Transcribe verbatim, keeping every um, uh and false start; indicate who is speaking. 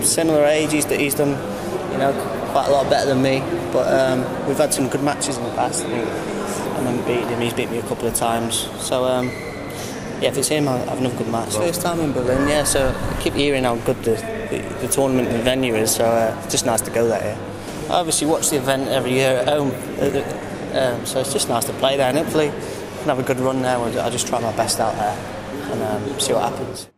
Speaker 1: similar age. He's, he's done, you know, quite a lot better than me. But um, we've had some good matches in the past. I think, and then beat him. He's beat me a couple of times. So um, yeah, if it's him, I'll have another good match. First time in Berlin, yeah. So I keep hearing how good the the, the tournament and the venue is. So uh, it's just nice to go there. Yeah. I obviously watch the event every year at home. Um, so it's just nice to play there, and hopefully I can have a good run there. I'll just try my best out there and um, see what happens.